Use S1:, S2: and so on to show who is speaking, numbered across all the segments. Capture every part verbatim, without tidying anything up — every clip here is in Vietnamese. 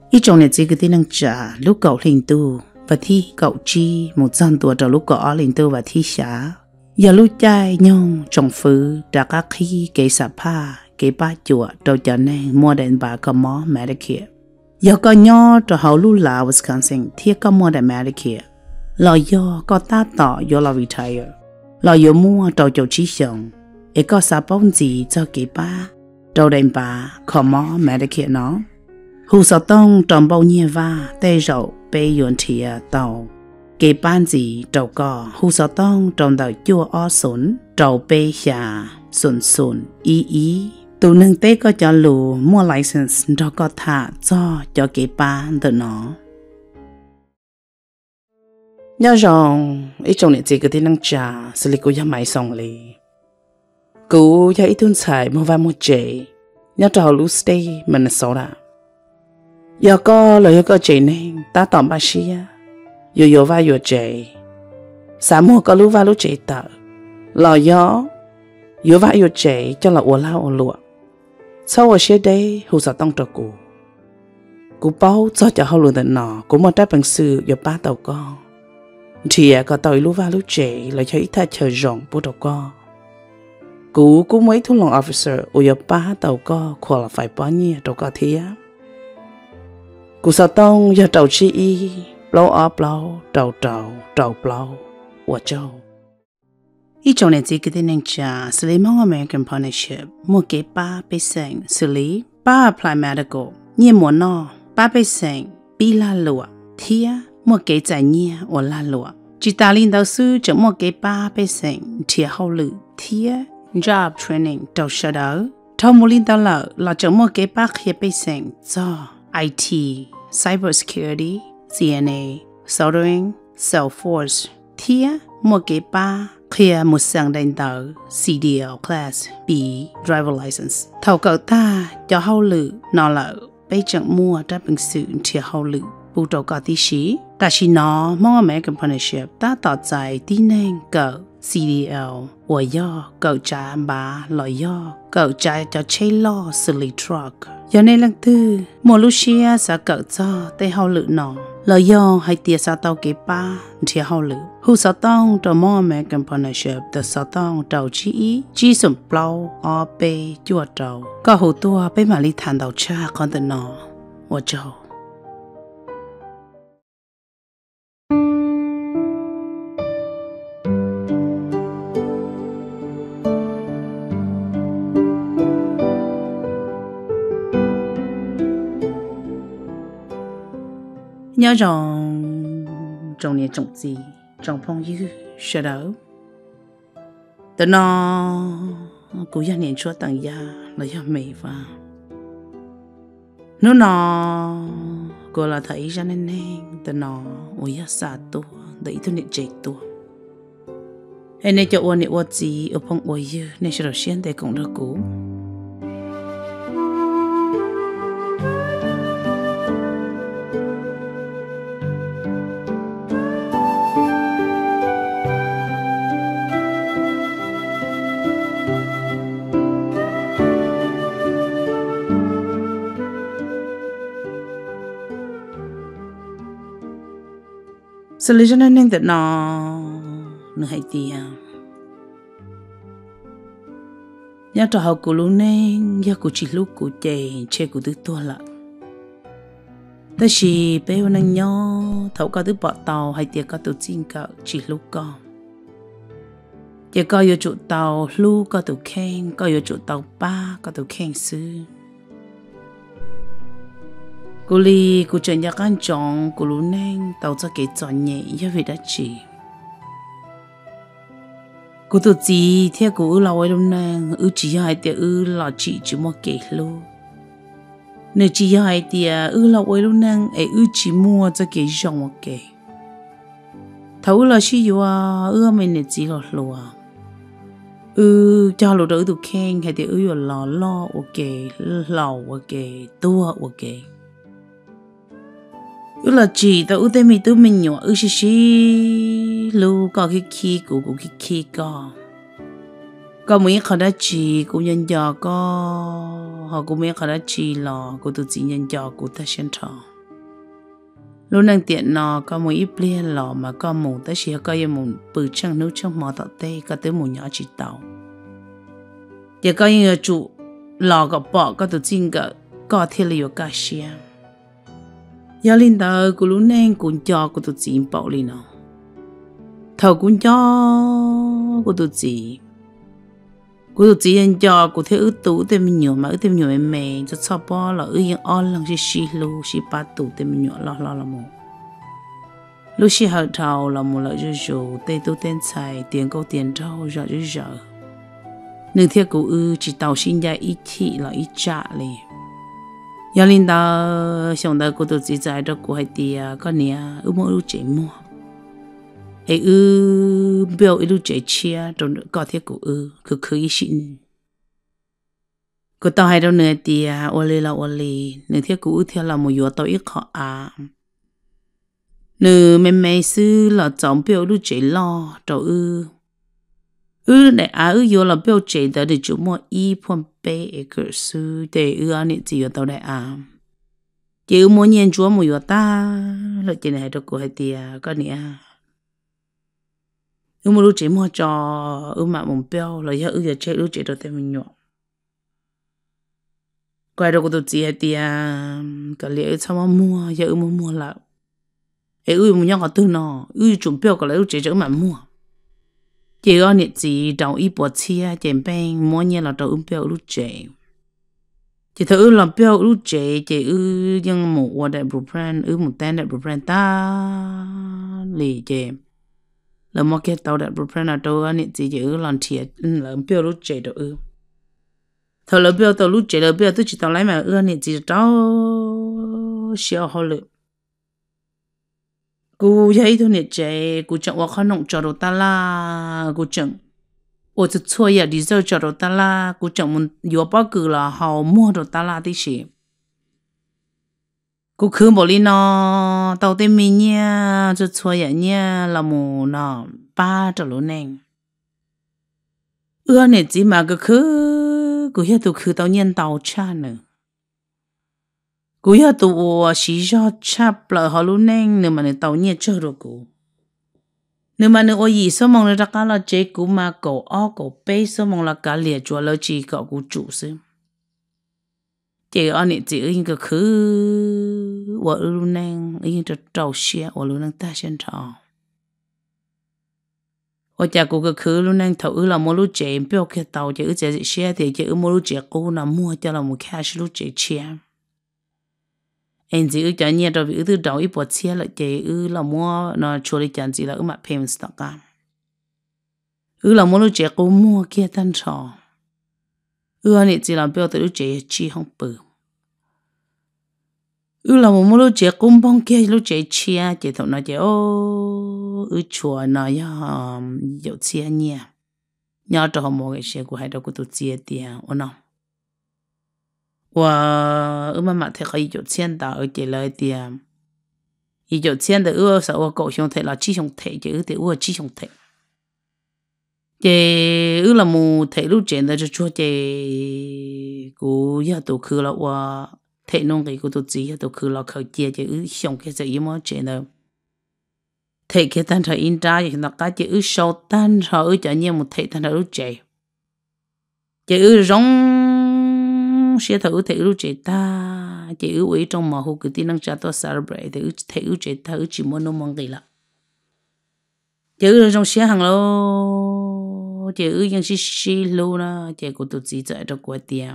S1: ít trong này chỉ cái tin năng trả lúc cậu linh tu và thi cậu chi một trăm tuổi đầu lúc cậu linh tu và thi xả giờ lúc trai nhung trồng phứ đã các khi cái sạp pa cái ba chùa đầu cho nên mua đến bà có mỏ Medicare giờ có nhỏ cho hậu lúc là Wisconsin thiết có mua đến Medicare lo do có ta tỏ do là retire lo do mua đầu cho trí sống ấy có sạp bông gì cho cái ba đầu đến bà có mỏ Medicare nó hù sợ tông trong bao nhiêu va tê rậu bê yuan thịa tàu cái ban gì trâu cò hù sợ tông trong đầu chua o sốn trâu bê xà sồn sồn ý ý tụ nâng tế có cho lù mua license cho có thả cho cho cái ban từ nó nhớ rằng ít trong này chỉ có thể năng trả xử lý cô nhà máy xong lì cô nhà ít tuần xài mua vài một chế nhớ trâu lú stay Minnesota giờ có lời có chế nên ta tóm bà xí yo yo va yo chế sáng mua có lú va lú chế tờ lò gió yo va yo chế cho là ủa lao ủa lụa sau ở xe đây hù sợ tông trò cụ cụ bao cho cho hậu lụa tận nọ cũng một trái bằng sư yo ba tàu con thì có tàu lú va lú chế là cho ít ta chờ rộng bố tàu con cụ cũng mấy thu lòng officer ủa yo ba tàu con khoa là phải bao nhiêu tàu con thế cụ sợ tông giờ tàu chi y blow up blow tàu tàu tàu blow của châu ít trong này chỉ cái tên năng trả xử lý mong American Partnership một cái ba percent xử lý ba apply medical như muốn nó ba percent bi la lụa thia một cái giải nhia ở la lụa chỉ ta linh đạo sư chỉ một cái ba percent thia hậu lự thia job training tàu sở đỡ thâu một linh đạo lợ là chỉ một cái ba percent cho I T, cybersecurity, C N A, soldering, Salesforce, thia một cái ba kia một sang đánh tờ C D L class B driver license thầu cậu ta cho hậu lự nó lợ bây chẳng mua ra bằng sự thì hậu lự bù trâu có tí xí ta chỉ nó mong American Partnership ta tỏ giải tí nên cậu C D L của do cậu trả bà lợi do cậu trả cho chế lo xử lý truck cho nên lần thứ một lúc xưa sẽ cậu cho tay hậu lự nó lợi do hay tiệt sao tao cái ba thì hậu lự hú sao tao cho mong American Partnership từ sao tao đầu chỉ chỉ sủng plau ở bê chùa trâu có hú tua bê mà đi thàn đầu cha con từ nó của trâu nhớ rằng trong này trồng gì trồng phong dư sợ đỡ từ nó cũng gia niệm chúa tặng gia là do mày và nếu nó cô là thấy ra nên nên từ nó ôi ya sa tu để tôi niệm chạy tu anh này cho ôn niệm ôn gì ở phong ôi dư nên sẽ đầu tiên để cũng được cũ xử lý cho nên nên tự nó nó hay tiệt nhớ cho họ cụ luôn nên nhớ cụ chỉ lúc cụ chơi chơi cụ tự tua lạiแต่สิเป้วันนั้นย่อเท่าก็ตัวปอเตาให้เตียก็ตัวจริงก็จีลูกก็เตียก็อยู่จุดเตาลูกก็ตัวแข้งก็อยู่จุดเตาป้าก็ตัวแข้งซื้อกูลีกูจะอยากกันจองกูรู้แน่เตาจะเกิดจอนใหญ่ยาวิดจีกูตัวจีเที่ยกูเราไว้ตรงนั้นอือจีให้เตียอือเราจีจีมัวเกลูnếu chỉ hai tia ư là quay lúc năng ấy ư chỉ mua cho cái dòng một cái thấu là chỉ yêu ư mình này chỉ là lúa ư cho lúa đỡ tụ khen hay thì ư là lo ok lò ok tua ok ư là chỉ tao ư tên mình tụi mình nhỏ ư chỉ chỉ lúa có cái khí của của cái khí có có mấy khả năng chỉ của nhân gia có họ cũng mấy khả năng chỉ là của tụi chị nhân gia của ta sinh thọ lúc năng tiện nó có một ít bia lò mà có một tới chỉ có một bự chăng nấu trong mỏ tạo tê có tới một nhỏ chỉ tàu giờ có những chủ lò gặp bỏ có tổ chức cái có thể là有cả些giờ linh đạo của lúc năng cũng cho của tổ chức bảo linh nó thầu cũng cho của tổ chức của tổ chức anh cho của thế ước tụ thêm nhiều mà ước thêm nhiều em mẹ cho sao bỏ là ước những on lần chỉ xí lu xí ba tụ thêm nhiều lo lo là một lúc xí hậu thầu là một lợi rủi rủi tê tu tên xài tiền câu tiền thầu rồi rủi rủi nương theo cụ ư chỉ tàu sinh ra ít thị là ít trả liền giờ linh đạo xong đó của tổ chức giải đó của hai tia có nia ước mua ước chế mua ấy ư biểu ước chế chia trong có thể cụ ư cứ cứ ý xin của tàu hai đâu nửa tia ô lê là ô lê nương theo cụ ư theo là một yếu tàu ít khó à nửa mấy mấy sư là chọn biểu ước chế lo trâu ư ư này à ư yếu là biểu chế đó để chúng mua y phong bê ở cơ sư để ư anh ấy chỉ yếu tàu này à chỉ ư mua nhiên chúa một yếu ta là chỉ này đâu của hai tia có nia ư mua lúc chế mua cho ư mà một biểu là giờ ư giờ chế ư chế đâu tên mình nhọ quay đâu có tổ chức hai tia cái liệu sao mà mua giờ ư mua mua là ư mua nhau có tư nó ư chuẩn biểu cái lấy ư chế cho mà mua chỉ có nhiệt gì đầu ít bột chia chèn beng mua nhiên là đầu ư biểu lúc chế chỉ thử làm biểu lúc chế chỉ ư nhưng một quả đại blueprint ư một tên đại blueprint ta lì chế là một cái tàu đại blueprint là đâu anh chỉ chỉ ư làm thiệt làm biểu lúc chế đâu ư thở là biểu tàu lúc chế là biểu tôi chỉ tàu lấy mà ư anh chỉ tàu xíu hồ lệ cô thấy thôi nè chế cô chẳng qua khó nông cho đồ ta la cô chẳng ôi thật xôi ya đi giờ cho đồ ta la cô chẳng muốn yếu bao cử là họ mua đồ ta la tí xí cô cứ bảo đi nó tàu tên mình nha thật xôi ya nha là mù nó ba trở lỗ nè ưa nè chỉ mà cứ cứ cô hiểu tụ cứ tàu nhiên tàu cha nữa cô hiểu tụ xí cho chắp lại họ luôn nè nếu mà nè tàu nhiên chơi rồi cô nếu mà nếu gì số mong là cả là chế cũ mà cổ o cổ bê số mong là cả liệt chúa lỡ chỉ cậu của chủ sư chế anh ấy chỉ in cái khứ vợ luôn nè in cho trâu xe vợ luôn nè ta xem trò ở nhà cô cái khứ luôn nè thầu là mua lúc chế biểu cái tàu chế chế xe thì chế mua lúc chế cô là mua cho là một cash lúc chế xe anh chỉ cho nhiều rồi vì từ đầu ít bớt xe lại chế ư là mua nó chua đi chẳng chỉ là ư mặt payment stock cả ư là mua lúc chế cô mua kia tan trò ư anh ấy chỉ làm biểu từ lúc chế chi không bự ư là mua lúc chế cô bông kia lúc chế chia chế thằng nó chế ô ư chua nó ya dầu chia nhia nhớ cho họ mua cái xe của hai đứa của tụi chia tiền ổn không我我妈妈睇可以有钱的，而且来点，伊有钱的，我说我高兄弟啦，弟兄弟就有点我弟兄弟，这我那么睇路见的就做这，我也都去了我睇弄个我都知也都去了考接就有想个就一么见的，睇个单车应扎就那个就有少单车有就你么睇单车有这，就有种。sẽ thử thể ưu chế ta chế ưu ấy trong mà hồ cứ tin năng trả to celebrate thể ưu thể ưu chế ta ưu chỉ muốn nó mong gì là chế ưu trong xe hàng lô chế ưu những xí xí lô na chế của tụi chị chạy trong quầy tiệm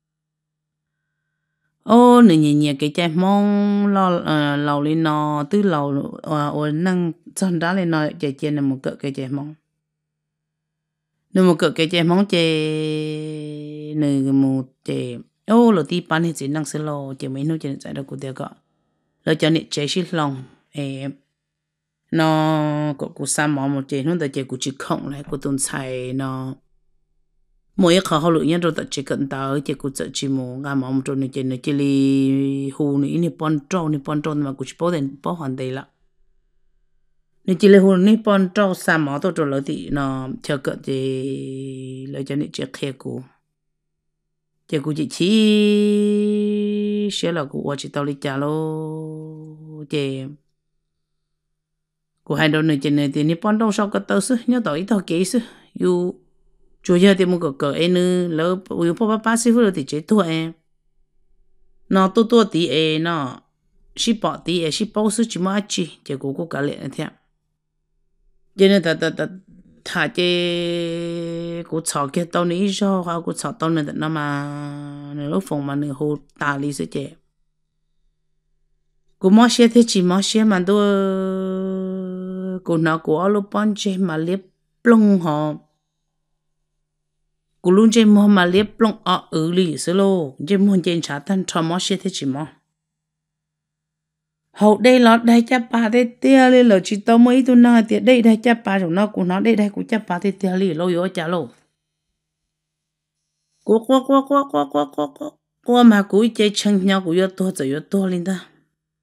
S1: ô nè nhẹ nhẹ cái trái mong lo lầu lên nó từ lầu ở năng chân đá lên nó chế chế là một cỡ cái trái mong nếu một cỡ cái trái mong chế nè một chế ô lô tí bán thì chỉ năng sẽ lo chỉ mấy nô chỉ giải được của tiêu cả lỡ cho nị chế xí lòng em nó có của sa mỏ một chế nó tại chế của chỉ không lại của tuần xài nó mỗi cái họ lựa nhân rồi tại chế cận tới chế của chợ chỉ mù gà mỏ một chỗ này chế này chế li hù này này pon trâu này pon trâu mà của chỉ bảo đến bảo hoàn đầy là này chỉ li hù này pon trâu sa mỏ tôi rồi lỡ thì nó chờ cận chế lỡ cho nị chế khe của chế của chị chỉ sẽ là của chị tao đi trả lô chế cô hai đứa này trên này thì nippon đông sau cái tàu sư nhớ tàu ít tàu kế sư yu chủ yếu thì một cái cái em nữa lỡ yu papa ba sư傅thì chế thua em nó tu tu tí em nó ship bỏ tí em ship bao sư chỉ mà chỉ chỉ cô cô cả lệ thế cho nên ta ta ta thà chế cô chọn cái tàu này cho họ cô chọn tàu này nó mà nó lúc phòng mà nó hồ ta lý sẽ chế cô mua xe thì chỉ mua xe mà tôi cô nào cô ở lúc bán chế mà liếp plong họ cô luôn chế mua mà liếp plong ở ở lì xí lô chế mua chế trả thanh cho mua xe thì chỉ mua hậu đây là đây chắc bà đây tia lên là chỉ tao mấy tôi nói thì đây đây chắc bà rồi nó cũng nói đây đây cũng chắc bà đây tia lì lâu rồi chả lâu cô cô cô cô cô cô cô cô cô mà cô chế chân nhau cô yêu tôi rồi yêu tôi lên ta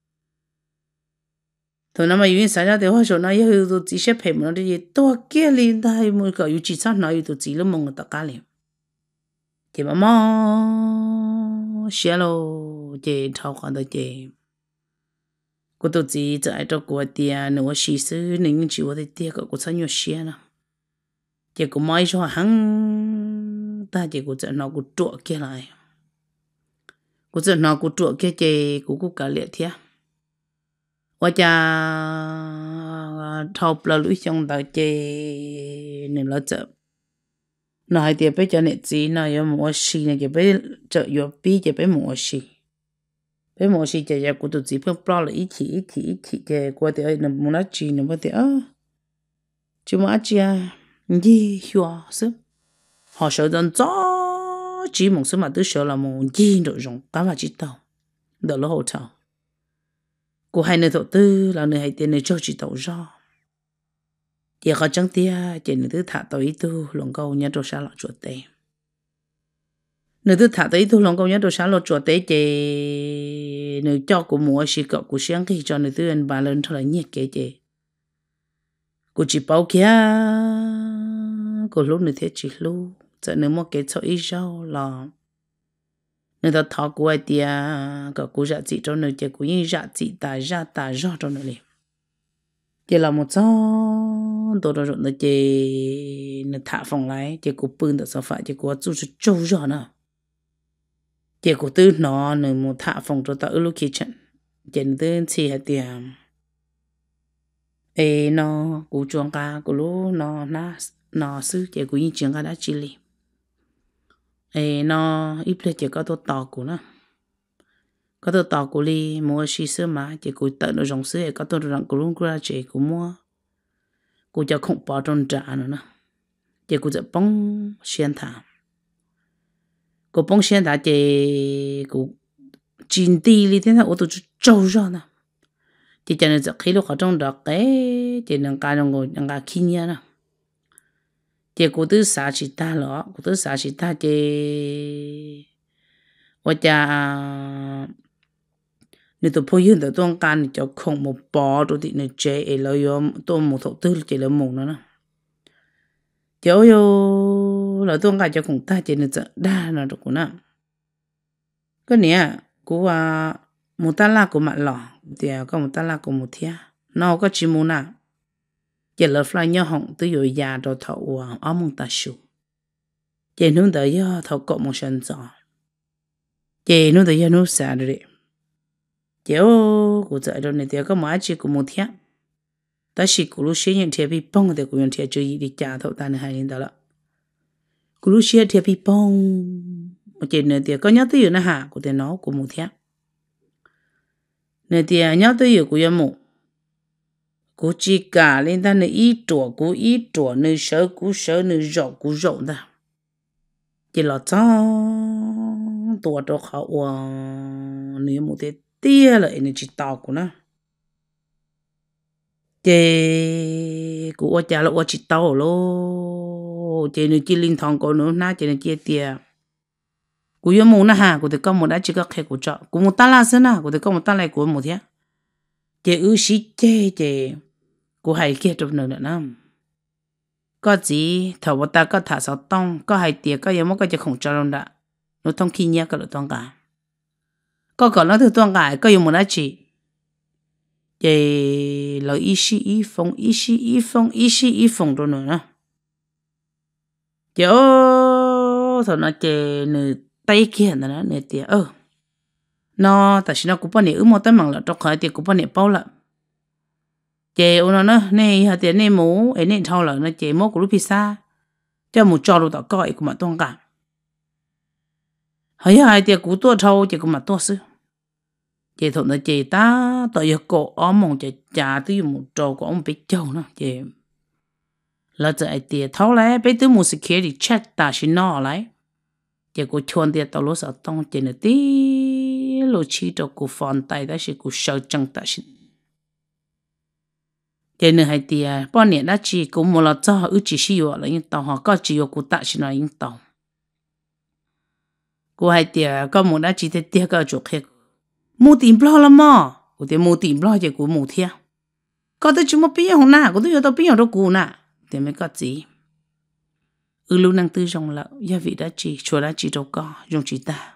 S1: thôi nó mà yêu sao ra thì họ nói nó yêu tôi chỉ sẽ phải nó đi tôi kia lên ta hay một cái yêu chỉ sao nói yêu tôi chỉ là mong tất cả liền thì mà mà xe lô chế thao khoan tôi chế cô tôi chỉ cho ai cho cô tiền nữa xí xứ nên chỉ có thể tiền cô sao nhiều xe nữa chế cô mai cho hắn ta chế cô cho nó cô chuột kia lại cô cho nó cô chuột kia chế cô cô cả liệt thiệt và cha thâu là lưỡi trong đầu chế nên là chợ nói thì bây giờ này chỉ nói有模式呢，就被这有比就被模式，被模式就要过度只碰不了一起一起一起的，过的那没那只那么的啊，就嘛只啊，你说是，好少人早只梦是嘛都少了梦，你都用干嘛知道，得了好吵，过还能头的，老能还点能就知道着。giờ họ chẳng tia chỉ nữ thứ thả tới tu lòng câu nhớ đồ xa lọ chuột tê nữ thứ thả tới tu lòng câu nhớ đồ xa lọ chuột tê chỉ nữ cho của mua xí cọ của sáng khi cho nữ thứ anh bà lên thôi là nhiệt kế chỉ của chỉ bao kia của lúc nữ thế chỉ lúc giờ nữ mua cái cho ít rau là nữ ta thọ của ai tia cọ của dạ chị cho nữ chỉ của những dạ chị ta ra ta ra cho nữ liền chỉ là một số tôi đã rồi chỉ nó thả phòng lại chỉ có pin được sao phải chỉ có chú chú chú rồi nữa chỉ có từ nó nữa một thả phòng cho ta ở lúc kitchen chỉ từ chỉ hạt tiền ê nó cú chuông cá cú lú nó nó nó sư chỉ có những chuyện cái đã chỉ li ê nó ít lên chỉ có tôi tỏ của nó có tôi tỏ của li mua xí sữa mà chỉ có tận nó rong sữa có tôi rong của luôn qua chỉ của mua cô cho không bỏ trong trà nữa nè chị côจะbông xuyên thả cô bông xuyên thả chị cô chín đi đi thế nào ô tô trâu ra nè chị cho nên khi lúc ở trong đó cái chị nâng cao trong ngồi nâng cao khi nhá nè chị cô tư xả chị ta đó cô tư xả chị ta chị và cha nếu tôi phơi hiện tại tôi can cho không một bò rồi thì này chế ấy là yo tôi một thổ tư chỉ là một nữa nè cháu yo là tôi can cho không ta chỉ là đa là được của nó cái này của à một ta la của mặt lò thì có một ta la của một thia nó có chỉ muốn nào chỉ là phải nhớ hỏng tôi rồi già rồi thầu ở một ta su chỉ нужно tới yo thầu cọ một sân gió chỉ нужно tới yo nó xả được giờ cô dạy rồi này thì có mấy chị cũng một thế, ta chỉ cô lúc xưa nhận thiệp bị bong thì cô nhận thiệp chơi đi trả thầu ta này hay lên đó là, cô lúc xưa thiệp bị bong, một chị này thì có nhớ tới gì nữa hả, cô thì nói cô một thế, này thì nhớ tới gì cô yêu một, cô chỉ cả lên ta này ít tuổi cô ít tuổi này sợ cô sợ này rộng cô rộng ta, chỉ là cho tuổi đó họ nếu một thế tia là anh chỉ tao của nó, chị của cha là chỉ tao lo, chị này chỉ linh thang của nó na chị này chỉ tia, của yêu muốn na ha, của thì có một đã chỉ có khai của chợ, của một ta là sao na, của thì có một ta lại của một thế, chị ư sĩ chị chị, của hai kia trong nữa nữa, có gì thầu một ta có thả sáu tông, có hai tia có yêu một cái chỉ không cho luôn đã, nó thông khi nhớ cái là tông cả. Có còn nó từ tuang cái có dùng một lá chỉ chị lời ý sĩ ý phong ý sĩ ý phong ý sĩ ý phong đó nữa nè chị ơ thằng nó chị nửa tay kia nó nửa tiệt ơ nó tại sao nó cũng bao nhiêu một tấm bằng là trong khỏi tiệt cũng bao nhiêu bao là chị ôn nó nè hạt tiền nè mũ ấy nè thau là nó chị mũ của lúc pizza cho một trò đồ tao coi cũng mà toan cả hay hai tiệt cũng tua thau chị cũng mà tua sư chị thằng nó chị ta tại giờ cổ ôm mong chị trả tới một trò của ông biết châu nó chị là tại tiệt thau lại bây tới một security check ta xin nó lại chị cũng chọn tiệt tao lúc sao tông chị nó tí lúc chỉ cho cô phòn tay đó chị cũng sợ chẳng ta xin chị nữa hai tiệt bao nhiêu đã chỉ cũng một lần cho ước chỉ sử dụng là những tàu họ có chỉ có ta xin là những tàu cô hai tiệt có một đã chỉ tiệt tiệt cái chỗ khác mua tiền bao lắm mà cô tiệt mua tiền bao chị cũng mua thiệt có tới chúng mà biết không na cô tới tao biết đâu cô na thì mới có gì ừ lúc năng tư trong là gia vị đã chỉ chùa đã chỉ đâu có dùng chỉ ta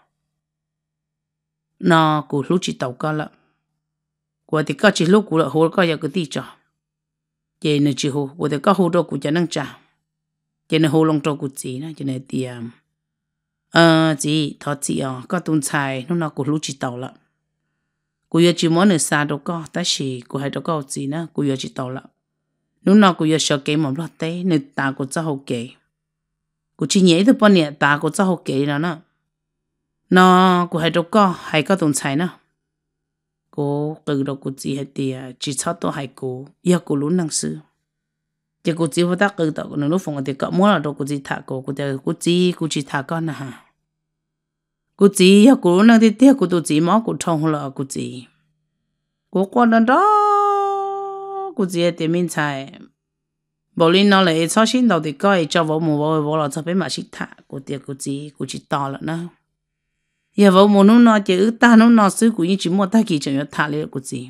S1: nó cô lúc chỉ tàu có là cô thì có chỉ lúc cô là hồ có giờ cái tí cho chị nữa chỉ hồ cô thì có hồ đâu cô cho năng trả chị nữa hồ long trâu cô gì nữa chị nữa thì ờ chị thọ chị à có tuần xài lúc nào cô lúc chỉ tàu là cô giờ chỉ muốn nữa xa đâu có ta chỉ cô hay đâu có gì nữa cô giờ chỉ tàu là lúc nào cô giờ sợ cái mà lo té nữa ta cô cho hồ kể cô chỉ nhớ được bao nhiêu ta cô cho hồ kể đó nè nó cô hay đâu có hay có tuần xài nữa cô từ đầu cô chỉ hay thì chỉ cho tôi hay cô giờ cô luôn năng sư chỉ cô chỉ phải tác từ đầu nó lúc phòng thì có muốn là đâu cô chỉ thả cô cô thì cô chỉ cô chỉ thả con nè ha cô chỉ giờ cô năng thì tiếc cô tôi chỉ máu cô thông là cô chỉ cô quan đó đó cô chỉ thì mình xài bảo linh nó lại cho xin đầu thì coi cho vợ mù vợ vợ là cho bé mà xịt thả cô thì cô chỉ cô chỉ to là nó giờ vợ mù nó nó chỉ ước ta nó nó xứ của những chỉ mua ta kỳ chẳng thả lên cô chỉ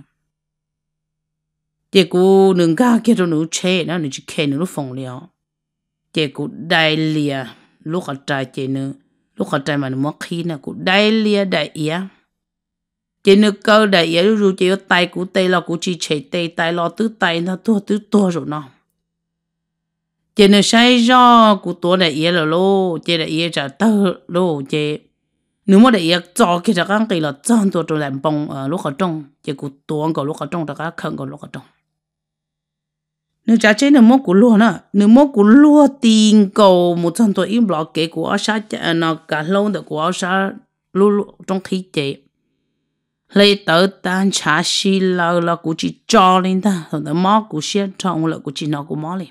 S1: chị cô đừng ca kia cho nó chơi nó nó chỉ khen nó phòng liao chị cô đại lia lúc ở trái chị nữa lúc ở trái mà nó mất khi nè cô đại lia đại ia chị nữa câu đại ia rồi chị ở tay cô tay là cô chỉ chạy tay tay lo tứ tay nó tua tứ tua rồi nó chị nữa sai do cô tua đại ia rồi lô chị đại ia trả tơ lô chị nếu mà đại ia cho cái chắc ăn cái là chân tua rồi làm bông ở lúc ở trong chị cô tua còn lúc ở trong đã cá khẩn còn lúc ở trong nếu trả chế nếu mua củ lúa nè nếu mua củ lúa tiền cầu một trăm tuổi im lọ kể của sa nó cả lâu được của sa lúa trong khi chế lấy tờ tan trả xí là là của chị cho lên ta rồi nó mó của xe trong là của chị nó của mó lên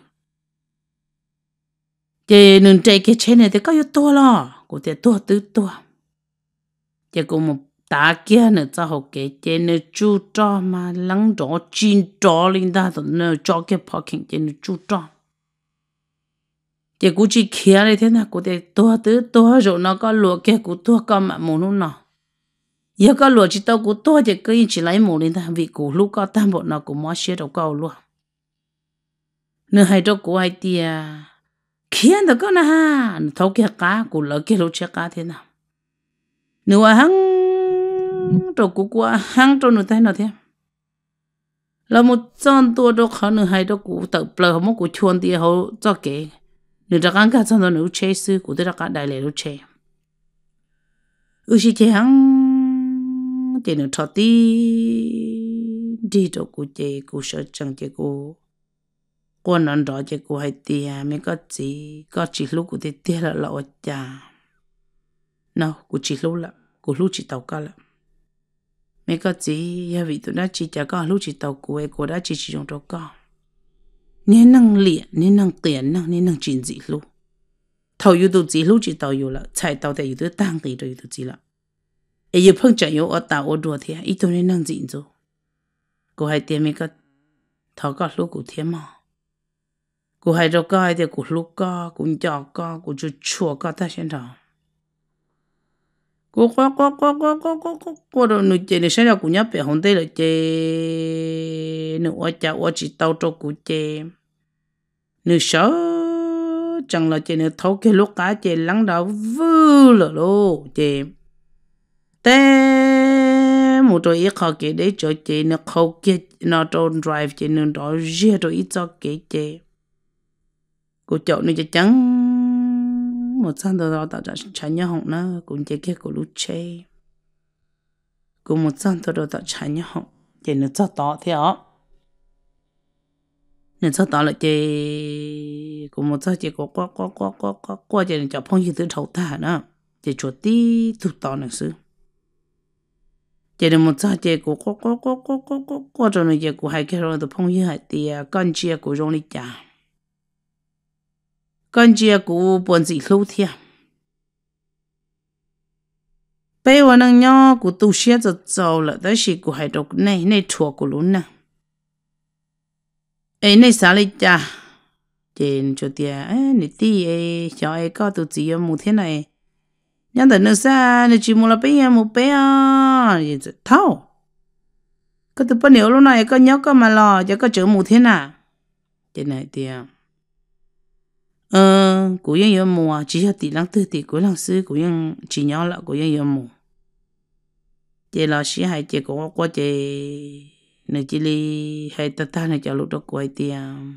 S1: chế nên chế cái chế này thì có yếu tố lo của thế tố tứ tố chế của một ta kia nữa cho học cái chế nữa chú cho mà lắng đó chín cho lên ta rồi nữa cho cái parking chế nữa chú cho chế của chị kia này thế nào của thế tố tứ tố rồi nó có lúa kia của tố có mà muốn nó giờ có lúa chỉ tao của tôi chỉ cứ chỉ lấy một lên ta vì của lúc có tam bộ nào cũng mua xe đâu có luôn nữa hai đâu của ai tia khiến được con ha thấu kia cá của lỡ kia lúc chơi cá thế nào nữa hăng đâu của của hăng đâu nữa thế nào thế là một trăm tua đâu khó nữa hai đâu của tự bờ không của chuồn tia hậu cho kể nữa ra cá cả trăm đâu nữa chơi sư của tôi ra cá đại lệ lúc chơi ừ chỉ chơi hăng chị nó thọ tí đi đâu của chị của sợ chẳng chị của quan ăn đó chị của hai tia mới có gì có chỉ lúc của tia tia là lọ trà nào của chỉ lúc là của lúc chỉ tàu cá là mấy có gì ya vì tụi nó chỉ chả có lúc chỉ tàu của của đã chỉ chỉ trong đó có nên năng liệt nên năng tiền năng nên năng chuyện gì lúc thầu yêu tụi gì lúc chỉ tàu yêu là chạy tàu thì yêu tụi tăng thì rồi tụi gì là ấy yêu phong chạy yêu ở tàu ở đùa thì ít tụi nên năng gì rồi của hai tia mấy có thầu có lúc của thiên mà của hai đâu có hai tia của lúc có cũng cho có của chú chùa có ta xem thầu cô cô cô cô cô cô cô cô cô đồ nữ chơi này sẽ là của nhóc bé hồng tây là chơi nữ ở chợ ở chỉ tàu cho của chơi nữ sợ chẳng là chơi nữ thấu cái lúc cá chơi lắng đầu vư là lô chơi té một rồi ít khó cái để cho chơi nữ khâu kia nó trôn drive chỉ nên đó riêng rồi ít cho kế chế cô chọn nó chắc chắn một sáng đó tạo ra trái nhau hỏng nó cũng chỉ cái của lúc chơi cô một sáng đó tạo trái nhau hỏng chỉ nó cho tỏ thế ạ nên cho tỏ là chỉ cô một sáng chỉ có quá quá quá quá quá quá chỉ cho phong như thứ thấu ta nữa chỉ chuột tí tụt tỏ nữa xứ chỉ là một sáng chỉ có quá quá quá quá quá quá quá cho nên chỉ có hai cái rồi thì phong như hai thì con chia của rong đi chả con chia của bọn gì lâu thiệt bây giờ năng nhau của tu sĩ cho giàu là đó là của hai độc này này thua của luôn nè ấy này sao lại cha trên chỗ tia ấy này tí ấy cho ấy có tu chỉ một thế này nhưng mà nó sao nó chỉ một là bây giờ một bây giờ gì thâu cái tụi bạn lúc này có nhớ có mà lo cho có chữ một thế nào trên này tia ờ của những yêu mùa chỉ là tỷ lăng tư tỷ của lăng sư của những chỉ nhớ là của những yêu mùa chị là sĩ hay chị có qua chị này chị li hay ta ta này cho lúc đó quay tiền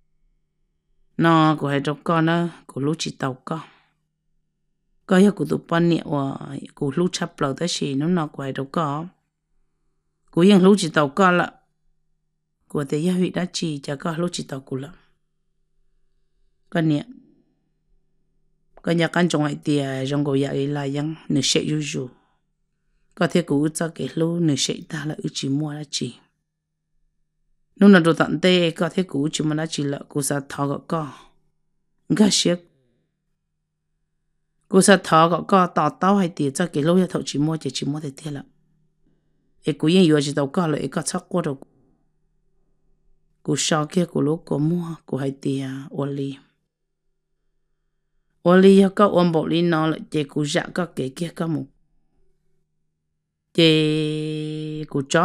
S1: nó của hai trong con đó của lúc chị tàu con có hiệu của tụi bạn nhẹ và của lúc chấp lâu tới xí nó nó của hai trong con của những lúc chị tàu con là của thế gia vị đã chỉ cho có lúc chị tàu của là con nhẹ con nhà con trong hai tiền trong cổ dạy là những nửa sẽ yu yu có thể cũng cho cái lô nửa sẽ ta là ưu chỉ mua là chỉ lúc nào đồ tận tê có thể cũng chỉ mà là chỉ là cũng sẽ thọ gõ co gà xiết cũng sẽ thọ gõ co tỏ tao hay tiền cho cái lô ya thọ chỉ mua chỉ chỉ mua thì tiền là ấy cũng yên vừa chỉ tàu co lại có chắc qua được cũng sau kia cũng lô cũng mua cũng hay tiền oli oli có ôm bộ li nó lại chỉ cũng dạ có cái kia có một chị của chó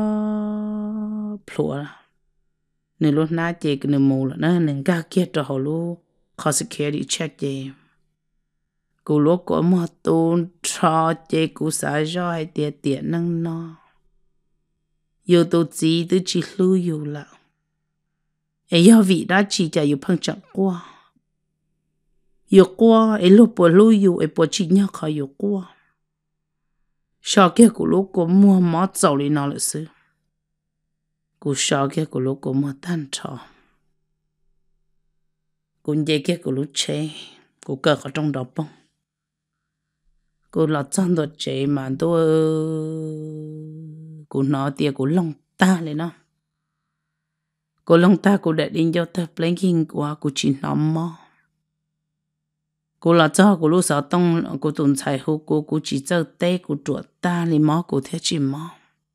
S1: plua nên lúc nãy chị cái nệm mù là nó nên gác kia cho họ luôn khó sẽ kia đi check chị cô lúc có một tuần cho chị cũng xài cho hai tiền tiền năng nó yêu tôi chỉ tôi chỉ lưu yêu là ấy yêu vị đã chỉ cho yêu phăng chẳng qua yêu qua ấy lúc bỏ lưu yêu ấy bỏ chỉ nhớ khỏi yêu qua sau kia của lúc có mua mót dầu đi nó là sư của sau kia của lúc có mua tan trò cũng dễ kia của lúc chế của cờ ở trong đó bông của là chân đồ chế mà tôi của nó tiền của lông ta lên nó của lông ta của đại đình cho ta blinking của của chỉ nó mò cô là cho cô lúc sau tông cô tuần财后cô cô chỉ cho tê cô chuột ta li mò cô theo chỉ mò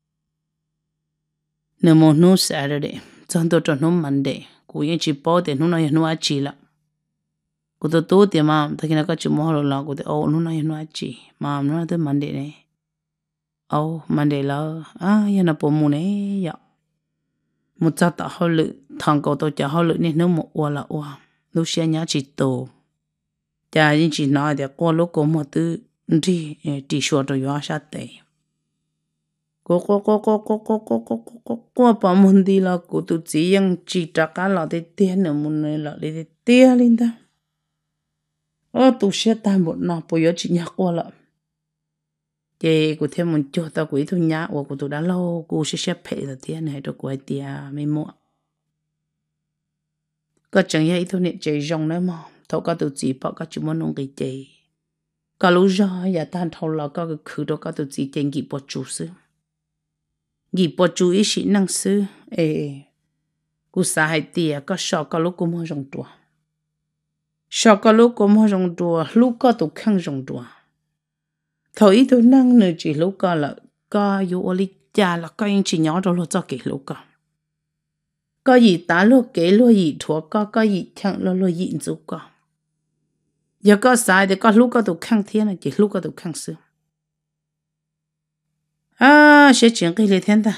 S1: nếu một nô Saturday trong tôi cho nô Monday cô yên chỉ bỏ để nô nói nô chỉ là cô tôi tôi thì mà thay khi nào có chỉ mò rồi là cô tôi ô nô nói nô chỉ mà nô nói tới Monday này ô Monday là à yên là bộ môn này dạ một cha ta họ lự thằng cô tôi cho họ lự nên nó một ô là ô lúc xe nhá chỉ tổ cha những chỉ nói để qua lúc có một thứ đi đi xóa rồi hóa sát đấy có có có có có có có có có có có bao môn đi là cô tụi chỉ yang chỉ trả cả là để tiền nữa muốn này là để tiền lên ta ờ tụi sẽ tan một nó bây giờ chỉ nhắc qua là chị cô thêm một chút tao quý thôi nhá và cô tụi đã lâu cô sẽ xếp phê là tiền này rồi quay tiền mấy mua có chẳng hay thôi nè chị rong nữa mà thâu có tụi chị bảo có chúng nó cái chị có lúc rồi giờ tan thâu là có cái khử đó có tụi chị tiền gì bỏ chú sư gì bỏ chú ý sĩ năng sư ê cô sa hai tia có sợ có lúc cô mua rong đùa sợ có lúc cô mua rong đùa lúc có tụi khăn rong đùa thâu ý tụi năng nữa chỉ lúc có là có yêu oli cha là có những chỉ nhỏ đó là cho cái lúc có có gì ta lúc kể lúc gì thua có có gì chẳng lo lo gì giúp có giờ có sai thì có lúc có tụ khăn thiên là chỉ lúc có tụ khăn xưa à sẽ chuyện cái gì thiên ta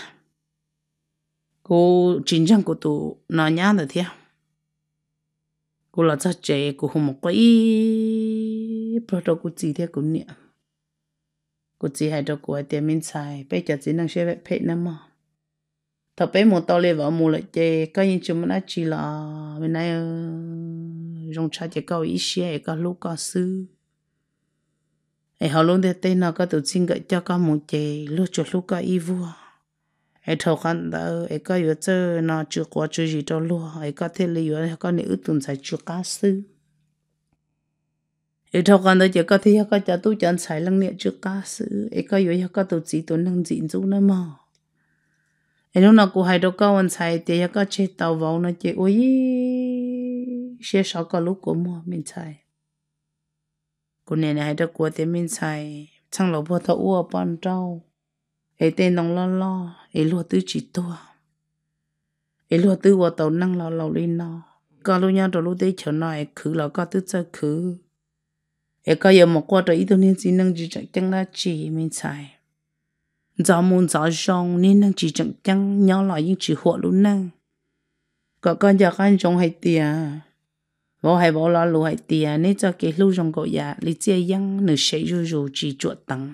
S1: cô chính trang của tụ nó nhá được thiên cô là cho trẻ cô không một cái bắt đầu cô chỉ theo cô nhẹ cô chỉ hay cho cô ấy tiền mình xài bây giờ chỉ năng sẽ phải phê nữa mà thọ bé một tàu lê vào mù lại chơi có những chúng nó chỉ là bên này dùng cha chơi câu ý xe có lúc có sư ấy họ luôn để tên nó có tự xin gợi cho có một chơi lúc cho lúc có ý vua ấy thầu khăn đó ấy có yếu chơi nó chưa qua chưa gì đâu luôn ấy có thể lý do có nếu tuần sai chưa cá sư ấy thầu khăn đó chỉ có thể có cho tôi chọn sai lăng niệm chưa cá sư ấy có yếu có tự chỉ tôi năng dịn dụ nó mà ấy lúc nào cũng hay đâu có anh sai thì có chết tàu vào nó chỉ ôi xe sáu có lúc của mua mình sai cô này này đó của thì mình sai chẳng lâu bao thâu ua ban trâu ấy tên nông lo lo ấy lúa tứ chỉ tua ấy lúa tứ vào tàu năng lo lo lên nó có lúc nhau rồi lúc đấy chờ nói khử là có tứ chơi khử ấy có giờ một qua rồi ít thôi nên chỉ năng chỉ chẳng chẳng là chỉ mình sai giờ muốn giờ rong nên năng chỉ chẳng chẳng nhau lại những chỉ hộ luôn năng có con giờ con rong hay tiền vô hay vô lo lúa hay tiền nên cho cái lúa rong gọi ya lý chơi yang nửa sấy rồi rồi chỉ chuột tăng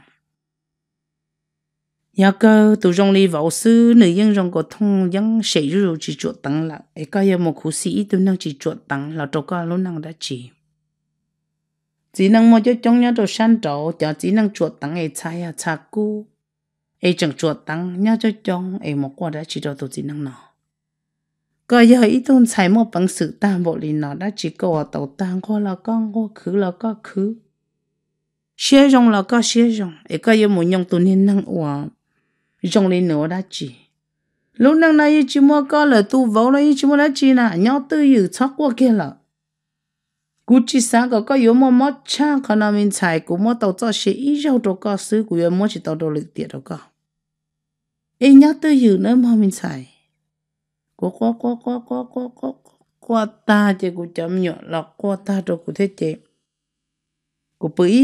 S1: ya cơ tụ rong đi vào sư nửa yang rong có thông yang sấy rồi rồi chỉ chuột tăng là ấy có giờ một khu sĩ tụ năng chỉ chuột tăng là đâu có lúc năng đã chỉ chỉ năng mua cho trong nhà đồ san trâu cho chỉ năng chuột tăng ấy chai à chả cú ấy chẳng chuột tăng nhà cho trong ấy một qua đã chỉ đâu tụ chỉ năng nào có giờ ít tôn xài một bằng sự tam bộ lì nó đã chỉ có ở tàu tăng qua là con qua khứ là có khứ xe rong là có xe rong ấy có giờ muốn nhung tôn nên năng ủa rong lên nữa đã chỉ lúc năng này chỉ mua có là tu vào này chỉ mua đã chỉ nè nhau tư dự chắc qua kia là cú chỉ sáng có có yếu mua mót cha khả năng mình xài cú mua tàu cho xe ít rau đồ có xứ cú yếu mua chỉ tàu đồ lực tiệt đồ có ấy nhau tư dự nữa mà mình xài quá quá quá quá quá quá quá quá ta chứ cũng chấm nhọ là quá ta rồi cũng thế chứ cũng bấy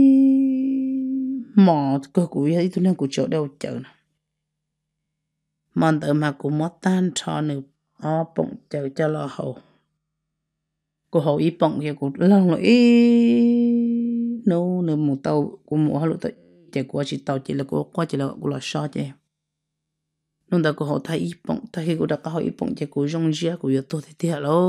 S1: mỏ cơ cũng ấy tôi nên cũng chỗ đâu chờ nè mà tự mà cũng mất tan cho nữa à bụng chờ cho lo hậu cũng hậu ý bụng kia cũng lâu rồi ý nô nô một tàu cũng một hai lượt tới chỉ qua chỉ tàu chỉ là qua qua chỉ là cũng là sao chứ nông ta có họ thay ít bông thay khi cô đã có họ ít bông chỉ cô rong rẽ cô yêu tôi thì thiệt lo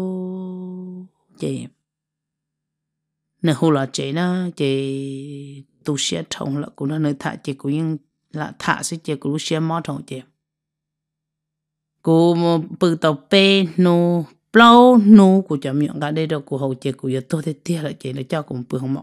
S1: chị nè hồ là chị nó chị tu sửa thông là cô nó nơi thả chị cô nhưng là thả sẽ chị cô sửa mót thông chị cô mà bự tàu pe nô plau nô cô chả miệng cả đây đâu cô hậu chị cô yêu tôi thì thiệt là chị nó cho cô bự không mọc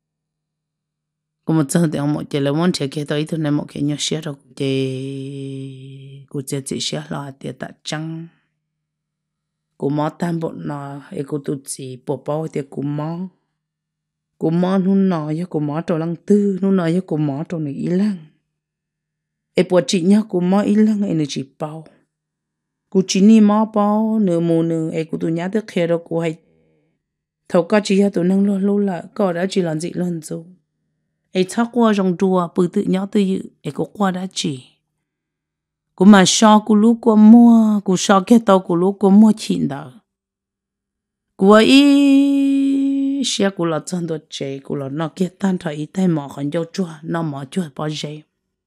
S1: cô một chân thì ông một chị là muốn chơi kia tôi thôi nên một cái nhỏ xíu rồi chị cô chơi chị xíu là tiền tạ trăng cô mò tam bộ nọ ấy cô tụt chỉ bộ bao thì cô mò cô mò nun nọ với cô mò trâu lăng tư nun nọ với cô mò trâu này ý lăng ấy bộ chị nhá cô mò ý lăng ấy nữa chỉ bao cô chỉ ni mò bao nửa mù nửa ấy cô tụi nhá được kia rồi cô hay thầu cá chỉ tụi năng lo lo là có đã chỉ làm gì lần rồi ấy chắc qua trong đùa bự tự nhau tự dự ấy có qua đã chỉ cô mà so cô lúc cô mua cô so cái tàu cô lúc cô mua chín đó cô ấy xe cô là chân đồ chế cô là nó cái tan thời tay mỏ còn dâu chua nó mỏ chua bao giờ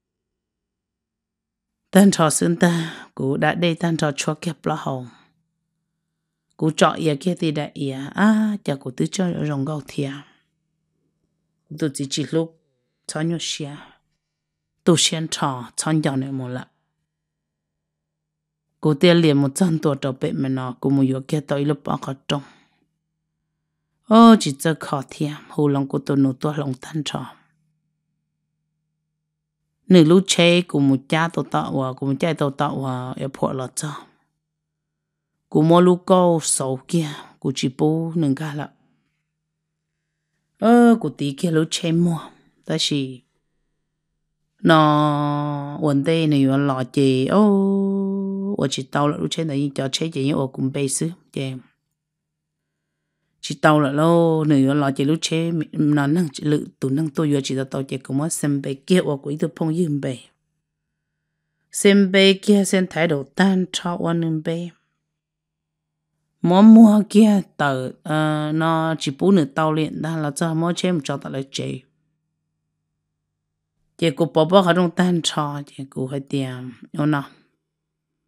S1: tan trò xương ta cô đã đây tan trò chua kẹp lá hồng cô chọn ý kia thì đã ý à chả cô tự cho rồng gạo thiệt tôi chỉ chỉ lúc cho nhau xe tôi xem trò cho nhau này một lần cô tiền liền một trăm tuổi đầu bệnh mà nó cô muốn cái tới lúc bao khó trông ô chỉ cho khó thiệt hồ lòng cô tôi nô tôi lòng tan trò nửa lúc chơi cô một cha tôi tạo và cô một cha tôi tạo và em phụ là cho cô mua lúc câu sầu kia cô chỉ bố nâng cả là ơ cô tí kia lúc chơi mua ta chỉ nó vấn đề này là lo chị ô我只到了，路线的叫车子，我cùng bê sư, chị chỉ tàu là lo, nếu là chị lúc xe nó năng chỉ lự tụ năng tôi vừa chỉ là tàu chị cũng mất xem bê kia, và cũng ít phong dương bê, xem bê kia xem thái độ tan trao qua nên bê, mua mua kia tờ nó chỉ bù nửa tàu liền, đó là cho mua xe một chỗ tàu là chị, chị cũng bỏ bỏ cái trong tan trao, chị cũng phải tiền, nhớ nào.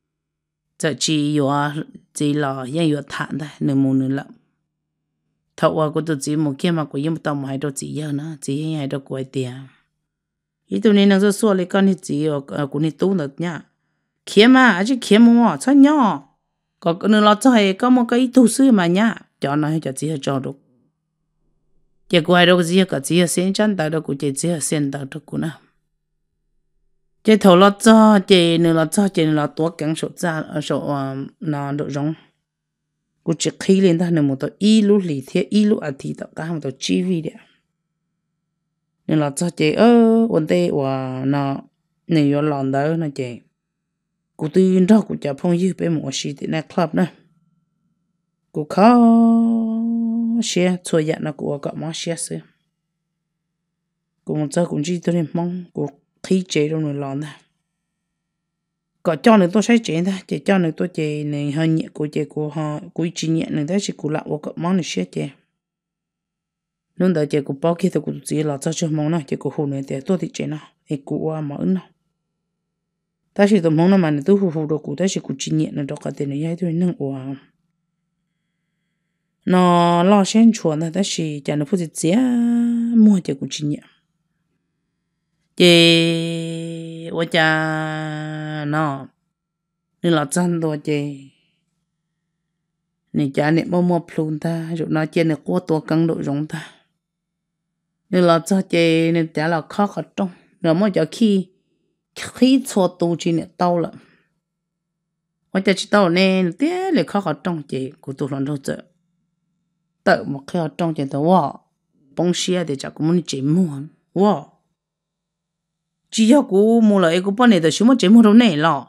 S1: giờ chỉ yếu chỉ là yên yếu thản thôi nửa mù nửa lắm thọ qua của tôi chỉ một kia mà của yên một tầm hai đôi chỉ giờ nữa chỉ hai đôi của tiền ý tôi nên nó số lấy con thì chỉ ở của này tu được nhá kia mà chỉ kia mà sao nhỏ có cái nữa là cho hay có một cái tu sư mà nhá cho nó hay cho chỉ cho được chỉ của hai đôi chỉ có chỉ xem chân tại đó của chỉ chỉ xem tại đó của nó chỉ thầu là cho chỉ nữa là cho chỉ là多讲手价手啊那都容กูจะขี้เล่นท่านหมดตัวอีลูหลีเทียอีลูอาทิตย์ต่อการหมดตัวชีวิตเนี่ยนี่เราจะเจอเออวันเดียวว่าน่ะนี่ยอหลอนเด้อนะเจกูตื่นเช้ากูจะพงยืดไปหมดชีวิตในคลับนะกูเข้าเชียช่วยยันนะกูก็มาเชียซื้อกูมันจะกูจีตัวนี้มองกูขี้เจตรงนี้หลอนนะก็cho nên tôi sẽ chế thôi, chỉ cho nên tôi chế nên hơi nhẹ của chế của họ, của chị nhẹ nên đấy chỉ của lão của món này sẽ chế. Nên đợi chế của bao kia thì của chị là cho cho món này chế của hồ này thì tôi thì chế nào, thì của mà ứng nào. Ta chỉ tụi món nào mà tôi hồ hồ đồ của đấy chỉ của chị nhẹ nên đó cả tiền này hay thôi nâng của. Nó lo xem chuột này, ta chỉ cho nó phụ gì chế mua chế của chị nhẹ. Chị我家喏，你老真多chị，你家你摸摸plun ta，rồi nói chuyện này qua tua căng độ giống ta，你老早chị你家老khó khó trong，rồi mới cho khi khi错tu chị này đau了，我家chị đau nè，tiếc lại khó khó trong chị，กูtu lần đầu giờ，tự một khi khó trong chị tôi wow，帮xe thì chắc cũng muốn chị mua wow。只要กูmua lạiกูbán này thì chúng mà chỉ mua đâu này lo,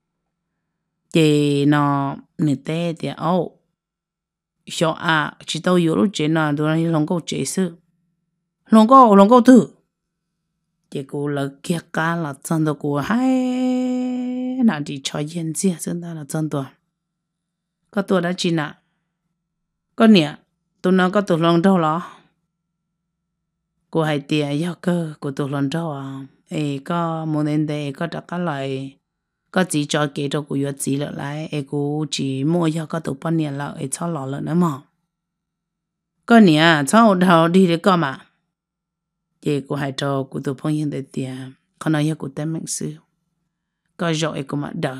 S1: chị nó nè té thì ô, sao à chỉ tao yếu lúc chị nó đồ này lòng câu chị sư, lòng câu lòng câu thứ, chịกูlà kia cá là chân đóกูhay, nào chỉ cho yên gì chân đó là chân đó, có tuổi đã chị nè, có nè, tụi nó có tụi lòng đâu lo,กูhay tiền yêu cơ của tụi lòng đâu à. Ê có một年代có đặt cái lại có chỉ cho kế cho cô yêu chỉ lại lại ê cô chỉ mua cho có tụ bao nhiêu là ê cho lọ lợn nữa mà có nè cho đầu đi để coi mà chị cô hay cho cô tụ phong hiện tại tiền con nói cô tên mạnh sư có rồi cô mà đỡ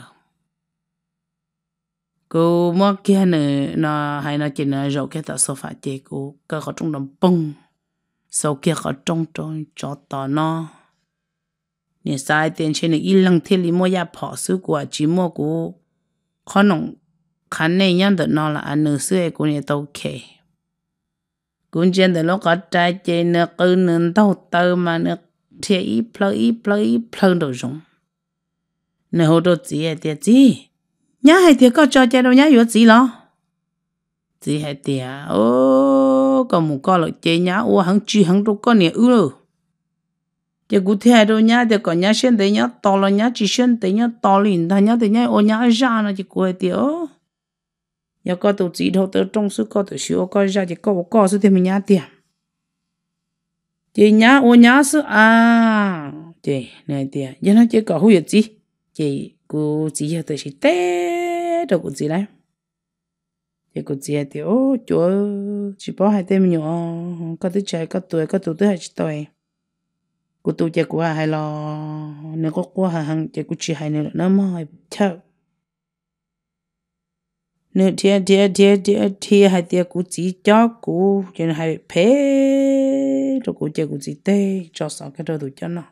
S1: cô mua kia nữa nó hay nó chỉ là rồi cái tao số phải chị cô có có trong đồng bông sau kia có trong trong cho tao nó nè sai tiền trên này ít lăng thiên lý mua ya bỏ sư của chỉ mua của khó nông khán này nhân được nó là anh nữ sư của nè tàu kề cũng trên được nó có trái trên nè cứ nè tàu tàu mà nè thiệt ít plơ ít plơ ít plơ đồ giống nè hồ đồ gì hay tiệt gì nhá hay tiệt có cho chơi đâu nhá yếu gì lo gì hay tiệt ô còn một con là chơi nhá ô hắn chi hắn đâu có nè ư rồi giờ cụ thể đâu nhá thì còn nhá xem thấy nhá to là nhá chỉ xem thấy nhá to liền ta nhá thấy nhá ô nhá ra nó chỉ quay tiêu giờ có tổ chức đâu tới trong số có tổ chức có ra thì có có số thì mình nhá tiền chị nhá ô nhá số à chị này tiền giờ nó chỉ có hữu gì chị cụ chỉ giờ tới chỉ té đâu cụ chỉ đấy chị cụ chỉ thì ô chúa chỉ bảo hai tên nhỏ có tới chạy có tuổi có tuổi tới hai tuổi cô tu chơi của hai lo nếu có qua hàng chơi của chị hai nữa nó mới chợ nếu thiệt thiệt thiệt thiệt thiệt hai thiệt của chị cho cô cho nên hai phê rồi cô chơi của chị tê cho sao cái đó tụi cho nó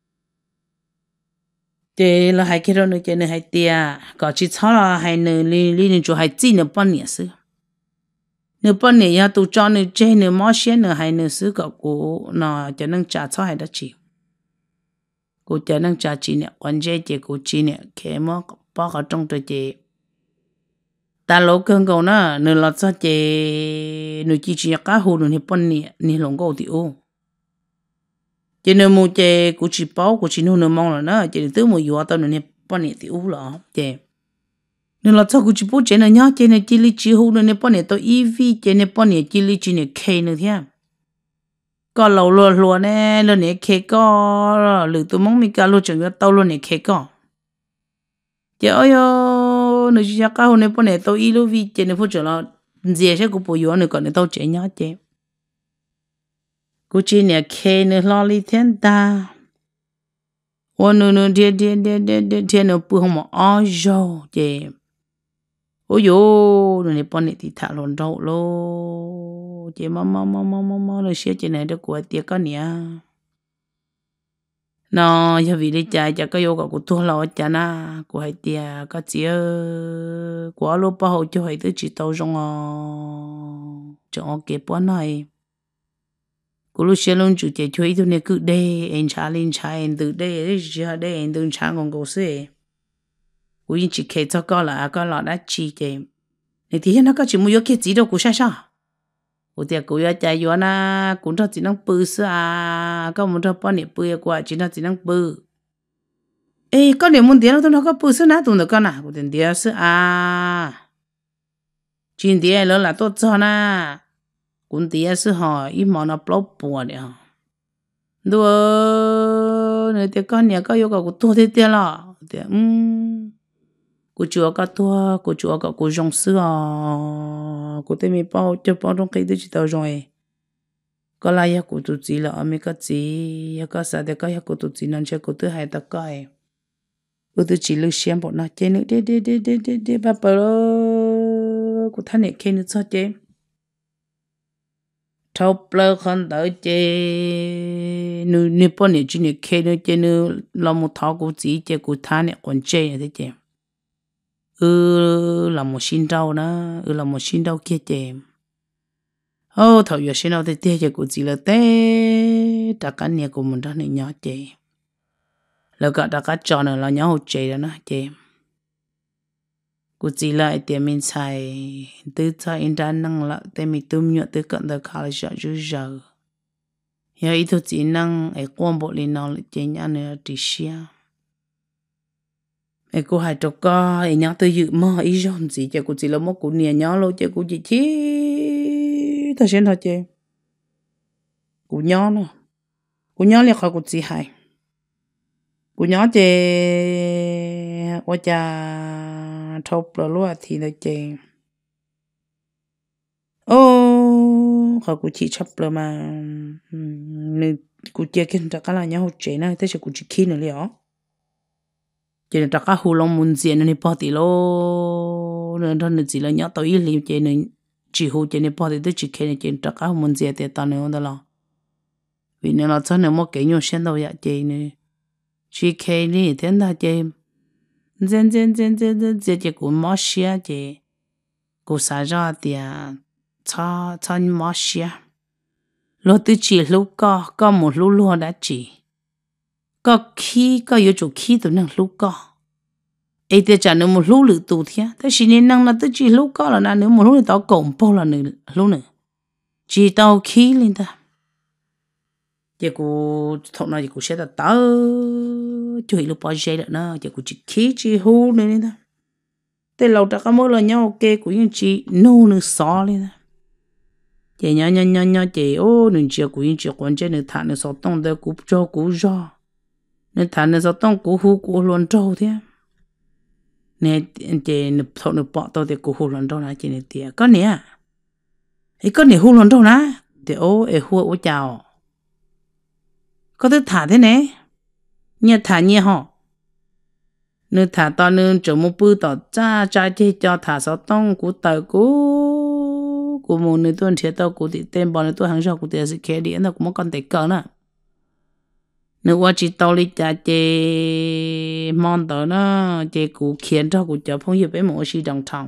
S1: chơi là hai cái đó nữa chơi nữa hai thiệt có chị cháu là hai nữa li li nữa cho hai chị nữa bao nhiêu xứ nếu bao nhiêu ya tụi cho nữa chơi nữa mót xe nữa hai nữa xứ có cô nó cho nên trả cháu hai đó chịu cô cho nên trả chị nè quan chế chị cô chị nè khi mà bao ở trong tôi chị ta lâu cơn cầu nó nửa lọt sao chị nửa chị chỉ cá hồ nửa hiệp bận nè nửa lòng cầu thì ô chị nửa mua chị cô chỉ bao cô chỉ nửa nửa mong là nó chị từ mua yếu tao nửa hiệp bận nè thì ô là chị nửa lọt sao cô chỉ bao chị nè nhá chị nè chị lý chị hồ nửa hiệp bận nè tao ev chị nè bận nè chị lý chị nè k nè thế có lâu luôn luôn nè luôn nè k có lử tụi mong mình cả luôn chẳng có tao luôn nè k có chị ơi nữa chỉ cá hồi nữa bọn này tao ít lúc vì chơi nữa phụ trợ là dễ sẽ cũng bồi dưỡng nữa còn nữa tao chơi nhá chơi cũng chỉ nè kê nữa lo li thiên ta ôn nữa nữa đi đi đi đi đi đi nữa bự không mà ao rồi chơi ôi yo nữa bọn này thì thả lon đâu lo chơi mà mà mà mà mà mà rồi sẽ chơi này được của tiệc cái nè nó giờ vì đi chạy chắc cái yoga của tôi lo chả na của hai tia cái gì của lúc bao cho hai đứa chỉ tao trong à cho cái bọn này của lúc xe luôn chủ chạy chơi tôi này cứ đây anh trả lên trả anh từ đây đấy chỉ ở đây anh đừng trả còn cố sự của anh chỉ kể cho con là con là đã chi chạy này thì nó có chỉ muốn cái gì đâu của sao sao ủa thì cô ya chạy vô na cũng cho chỉ năng bự sao à có muốn cho bọn này bự quá chỉ nó chỉ năng bự ê có điểm muốn tiền nó nó có bự sao na tụi nó con à của tiền tiền sao à chuyện tiền lớn là tốt cho na cũng tiền sao họ ít mà nó bốc bùa đấy hả đùa này thì con nhà có yêu cầu của tôi thì tiền là tiền um cô chúa có tua cô chúa có cô giống sư à cô thấy mình bao cho bao trong cái đó chỉ tao rồi có lại cô tụt gì là mình có gì có sao để có cô tụt gì nên cho cô thứ hai ta coi cô tụt chỉ lưu xem bọn nó chơi nữa đi đi đi đi đi đi bà bà cô thấy này kia nữa sao chơi thâu bơ không đỡ chơi nữ nữ bọn này chỉ này kia nữa chơi nữa làm một tháo cô gì chơi cô thấy này còn chơi thế chơi ừ là một xin đau đó ừ là một xin đau kia chém ô thầu giờ xin đau thì tiếc cho cô chỉ là té tất cả nhà của mình đó này nhỏ chém là cả tất cả trò này là nhỏ hột chém đó nó chém cô chỉ là tiền mình xài từ cho in ra năng là tiền mình tụm nhựa từ cận từ khá là sợ chú giờ giờ ít thôi chỉ năng ấy quan bộ lên nó chém nhà này chỉ xia em cô hai trâu co em nhớ tới dự mơ ý rong gì cho cô chỉ là một cô nia nhớ luôn cho cô chỉ chi ta xem thôi chứ cô nhớ nữa cô nhớ liền khỏi cô chỉ hay cô nhớ chứ qua cha thâu bờ lúa thì là chứ ô khỏi cô chỉ chấp bờ mà nên cô chơi cái đó cái là nhớ hột chế này thế chứ cô chỉ khi nữa liền chỉ là tất cả hồ long muốn gì nên bỏ thì lo nên thằng nó chỉ là nhớ tới liều chỉ nên chỉ hồ chỉ nên bỏ thì tôi chỉ khen nên chỉ tất cả muốn gì thì tao nên đó là vì nên là cho nên một cái nhau xem đâu vậy chỉ nên chỉ khen đi thế nào chỉ dân dân dân dân dân chỉ chỉ cũng mất xia chỉ cũng xả ra thì cho cho mất xia lo tôi chỉ lúc có có một lúc luôn đã chỉ có khí có yếu chủ khí tụi năng lúc có ấy thì chả nếu một lúc lử tụ thế thế chỉ nên năng là tới chỉ lúc có là na nếu một lúc thì tao cổng bao là nữa lúc nữa chỉ tao khí lên ta chỉ cô thằng này cô sẽ là tao chui lúc bao giờ nữa chỉ cô chỉ khí chỉ hú nữa lên ta thế lâu ta có mỗi lần nhau ok cô những chỉ nô nữa xó lên ta chỉ nhá nhá nhá nhá chỉ ô nên chỉ cô những chỉ quan trọng nữa thằng nữa xó tông để cô cho cô cho nên thằng này sao tông cú hú cú luôn trâu thế nè chị nè thọ nè bỏ tao thì cú hú luôn trâu nè chị nè tiệt có nè ấy có nè hú luôn trâu nè thì ô ấy hú ô chào có thứ thả thế nè nhẹ thả nhẹ họ nè thả tao nè chỗ một bữa tao cha cha chị cho thả sao tông cú tao cú cú một nè tuần thiệt tao cú thì tên bọn nè tôi hàng sau cú thì sẽ khé điện tao cũng mất con tay cỡ nè nếu qua chỉ tao đi cha chế món đó nó chế cụ khiến cho cụ cho phong hiệp với một sự đồng thòng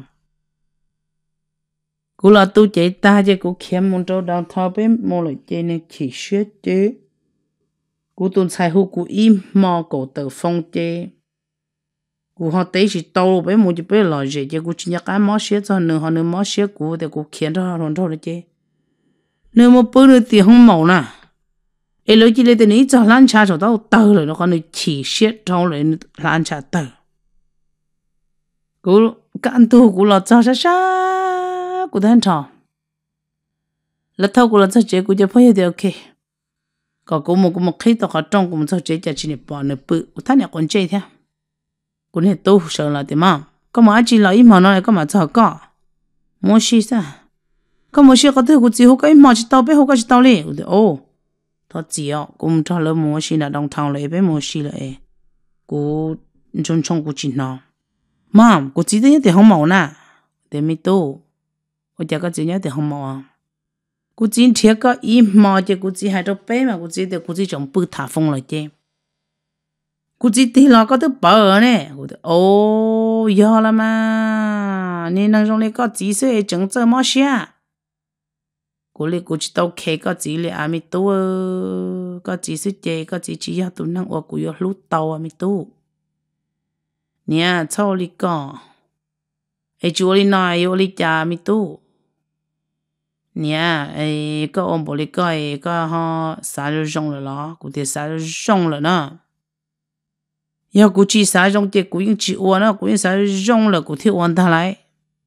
S1: cụ là tu chế ta chế cụ khiến một trâu đồng thòng với một loại chế nên chỉ suyết chế cụ tuân sai hữu cụ im mò cổ tử phong chế cụ họ tế chỉ tao với một chế với loại chế chế cụ chỉ nhắc cái mò suyết cho nửa họ nửa mò suyết cụ để cụ khiến cho họ đồng thòng chế nửa một bữa nửa tiền không màu nè ấy lối chỉ lấy từ này cho lan trà cho tao tờ rồi nó còn chỉ xét trong lại lan trà tờ cú can tu cú là cho sa sa cú thanh trò là thâu cú là cho chế cú cho phải được ok còn cú một cú một khi tao có trong cú một cho chế cho chỉ để bỏ nửa bự cú thanh này còn chế thế cú này tu sợ là thế mà có mà chỉ là ít mà nó lại có mà cho có mua xí sao có mua xí có thể cũng chỉ hút cái mà chỉ tao bé hút cái chỉ tao liền ô thọ chỉ à cũng cho lỡ mua xí là đồng thang lại bé mua xí lại cũng trong trong cũng chỉ nó mà cũng chỉ đến thì không màu nè để mi tô我家个今年的好毛啊，估计贴个一毛的估计还到白嘛，估计的估计从不塌风了的，估计地那个都白呢，我的哦要了嘛，你能用那个几岁整这么下？估计估计到开个几里阿米多，个几岁的个几几要都能我估要路到阿米多，你啊操你个，哎，就你那有你家阿米多。nè ấy có ông bố đi coi có họ xả rồi rong rồi đó cụ thể xả rồi rong rồi nè giờ cụ chỉ xả rong thì cụ những chỉ uốn nó cụ những xả rồi rong là cụ thể uốn ta lại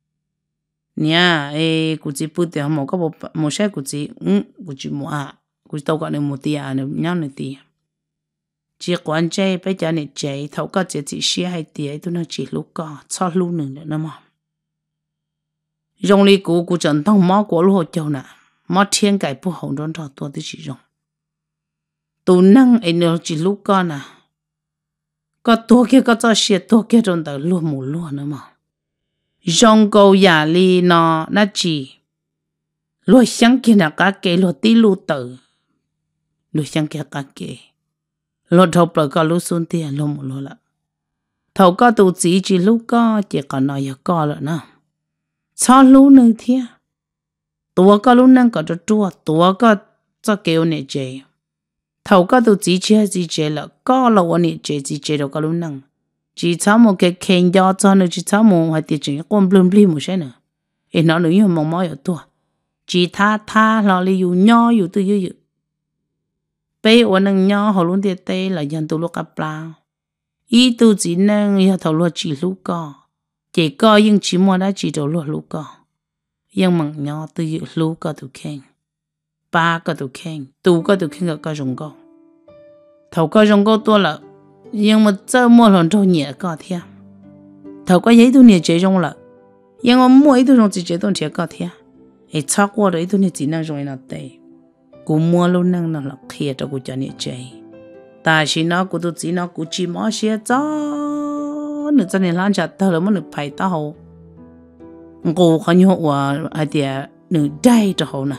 S1: nè ấy cụ chỉ bút thì họ một cái bộ một xe cụ chỉ ừ cụ chỉ mua à cụ tao gọi là một tia à nữa nhau nữa tia chỉ quan chơi bây giờ này chơi thấu cái chỉ chỉ xe hay tia tôi nó chỉ lúc có cho lúc nữa nữa mà rong li cũ cũ chân tông máu của lúa châu nè máu thiên cải bu hồng đón trò tua tới chỉ rong tụ năng ấy nó chỉ lúc con nè có tua kia có cho xe tua kia trong tờ lúa mù lúa nữa mà rong cầu giả li nó nó chỉ lúa sáng kia là cá kê lúa tí lúa tử lúa sáng kia cá kê lúa thầu bờ có lúa xuân tiền lúa mù lúa lợ thầu có tụ chỉ chỉ lúc có chỉ còn nói giờ có lợ nè cho lú nữa thia tua có lú năng có cho chua tua có cho kêu nè chơi thầu có tụ chỉ chơi chỉ chơi là có làวันนี้chơi chỉ chơi đâu có lú năng chỉ cho một cái khen cho cho nó chỉ cho một hai tiền chuyện con blum blum một cái nữa ấy nó nữa như mong mỏi ở tua chỉ tha tha là li yêu nhỏ yêu tư yêu bâyวันnăng nhỏ họ luôn tiệt tê là dân tụ lúc cặp la ý tụ chỉ năng yêu thầu luôn chỉ lúc có chỉ có những chỉ mua đã chỉ đầu lúa lúa có, những mảng nhỏ từ lúa có tụ khen, ba có tụ khen, tụ có tụ khen có rong có, thầu có rong có to là, nhưng mà giờ mua lần đầu nhẹ có thiệt, thầu có giấy tụ nhẹ chế rong là, nhưng mà mua ít tụ rong chỉ chế tụ nhẹ có thiệt, ấy chắc qua đấy tụ nhẹ chỉ năng rong là tệ, cú mua luôn năng là kia cho cú cho nhẹ chế, ta chỉ nó cú tụ chỉ nó cú chỉ mua xe cho nữa cho nên làm chặt thở mà nữa phải tao ngô khó nhớ và ai tiệt nữa đầy cho họ nè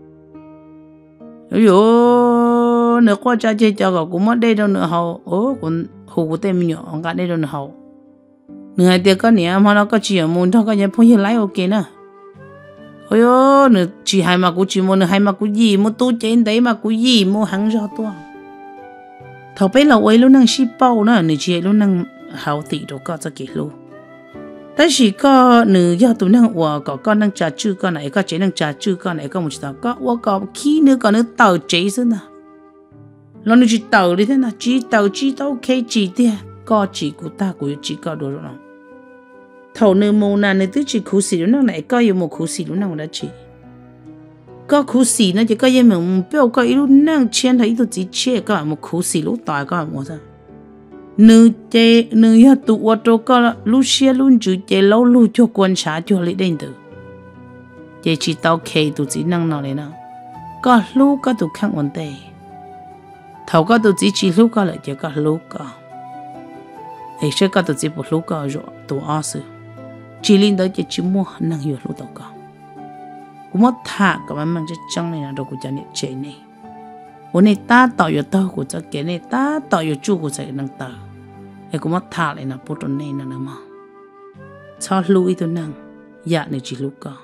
S1: ôi dồi nữa qua cha chơi cho cậu cũng mất đây đâu nữa họ ố cũng hù của tem nhỏ ông cả đây đâu nữa họ nữa ai tiệt có nè mà nó có chỉ ở môn thôi có nhà phong hiền lái ok nè ôi dồi nữa chỉ hai mà cũng chỉ môn nữa hai mà cũng gì mua tu trên đấy mà cũng gì mua hàng rõ to thầu bây là quay luôn năng ship bao nữa nữa chỉ luôn năng hậu tỷ đồ có cho kỹ luôn,但是个女要读那我个个能查住个哪个只能查住个哪个我知道个我个 khi 那个能到这是呢，然后你去到里头呢，知道知道 K 知的个知古大古有知个多了，头你冇那你都知苦事了，那哪个有冇苦事了那我来知，个苦事呢就个也没目标个一路那钱他一路只切个冇苦事路大个冇啥。nữ chế nữ ya tụ ô tô có lúc xe luôn chữ chế lâu luôn cho quan sát cho lấy đến từ chế chỉ tao kề tụ chỉ năng nào này nào có lúc có tụ khăn vấn đề thầu có tụ chỉ chỉ lúc có lại chế có lúc có ấy sẽ có tụ chỉ một lúc có rồi tụ ở sự chỉ linh đó chế chỉ mua năng hiểu lúc tao có cũng mất thà các bạn mang cho trăng này là đâu cũng cho nên chế nàyวันนี้ตาต่ออยู่ต่อกูจะเกนี่ตาต่ออยู่จู่กูจะนั่งต่อไอ้กูมาท่าเลยนะพูดตรงนี้นะนะมาชอบลุยตัวนั่งอยากในจิลุกก็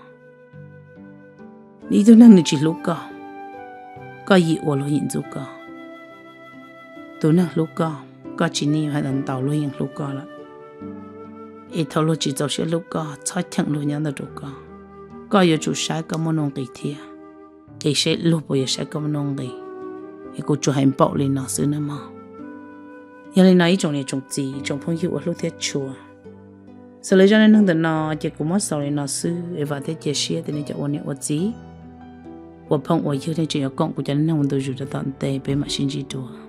S1: นี่ตัวนั่งในจิลุกก็ก็ยีอวลหินจุกก็ตัวนั่งลุกก็ก็จีนี่ให้ตันต่อลุยยังลุกก็ละไอ้ทอลุจีจะเชื่อลุกก็ชอบทั้งลุยยังตัวลุกก็ก็อยู่จู่ใช้ก็มันนองกี่เทียกี่ใช้ลุกไปใช้ก็มันนองกี่cô cho hành bảo lên nó xứ nữa mà, giờ lên nói trong này trong gì trong phong hiệu ở lúc thế chùa, sau lấy cho nên thằng tận nó chỉ cũng mất sau lên nó xứ, và thế chia sẻ thì nên cho ôn này ôn gì, và phong ở dưới đây chỉ có con của cho nên thằng tôi dùng cho tận tệ về mặt sinh chi chùa.